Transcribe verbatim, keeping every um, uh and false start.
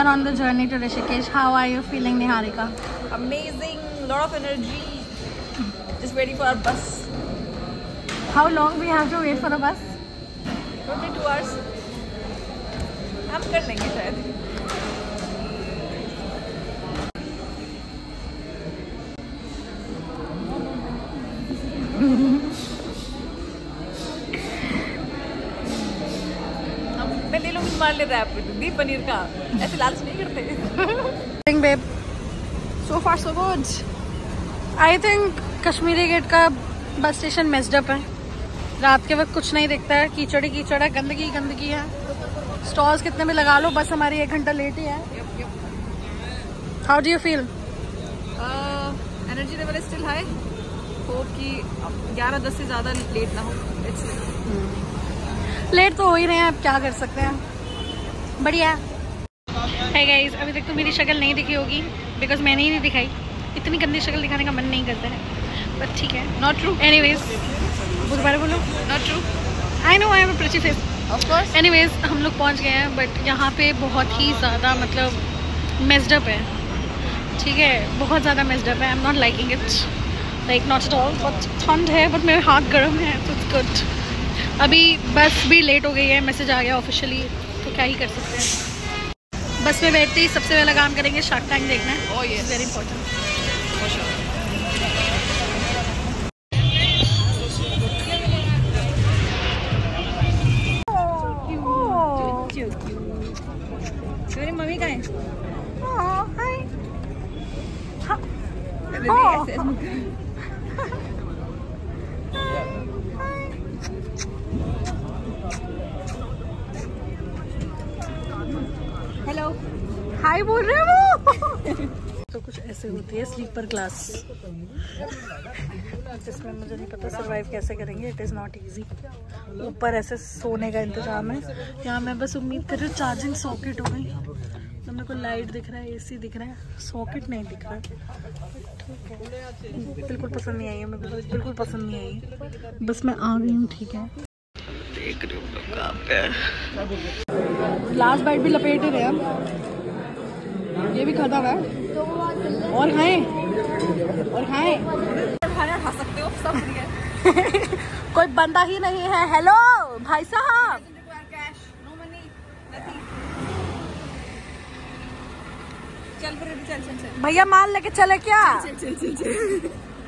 on the journey to Rishikesh. How are you feeling, Niharika? Amazing, lot of energy. Just waiting for our bus. How long we have to wait for the bus? Probably two hours. हम कर लेंगे शायद. पहले लोग मार ले rap दी पनीर का, ऐसे लालच नहीं करते. Babe, so far so good. I think Kashmiri gate का बस स्टेशन मेस्ड अप है. रात के वक्त कुछ नहीं दिखता है, कीचड़ ही कीचड़ है, गंदगी गंदगी है. स्टॉल्स कितने भी लगा लो, बस हमारी एक घंटा लेट ही है. How do you feel? Energy level is still high. Hope कि ग्यारह दस से ज़्यादा लेट ना हो. लेट तो हो ही रहे हैं, अब क्या कर सकते हैं. बढ़िया. Hey guys, अभी तक तो मेरी शक्ल नहीं दिखी होगी बिकॉज मैंने ही नहीं दिखाई. इतनी गंदी शक्ल दिखाने का मन नहीं करता है, बट ठीक है. Not true. एनीवेज, दोबारा बोलो. Not true. I know I have a pretty face. Of course. Anyways, हम लोग पहुंच गए हैं, बट यहाँ पे बहुत ही ज़्यादा मतलब मेस्ड अप है. ठीक है, बहुत ज़्यादा मेस्ड अप है. I am not liking it, like not at all. But ठंड है, बट मेरे हाथ गर्म है, तो इट्स गुड. अभी बस भी लेट हो गई है, मैसेज आ गया ऑफिशियली, तो क्या ही कर सकते हैं. बस में बैठते ही सबसे पहला काम करेंगे शार्क टैंक देखना है. Oh yes. Very important. For sure. मेरी मम्मी कहाँ है? हाय. हेलो. हाय बोल रहे वो. तो कुछ ऐसे होती है स्लीपर क्लास, जिसमें मुझे नहीं पता सरवाइव कैसे करेंगे. It is not easy. ऊपर ऐसे सोने का इंतजाम है. यहाँ मैं बस उम्मीद कर रही हूँ चार्जिंग सॉकेट हो गई. तो मेरे को लाइट दिख रहा है, एसी दिख रहा है, सॉकेट नहीं दिख रहा है. बिल्कुल पसंद नहीं आई है मेरे को, बिल्कुल पसंद नहीं आई. बस मैं आ गई हूँ. ठीक है, देख रही हूँ कहाँ पे. लास्ट बाइट भी लपेट ही रहे हम. ये भी खाता हुआ है. और खाएं और खाएं. खाना खा सकते हो, सब फ्री है. कोई बंदा ही नहीं है. हेलो भाई साहब. चल फिर चल चल चल. भैया माल लेके चले क्या? चल चल चल चल.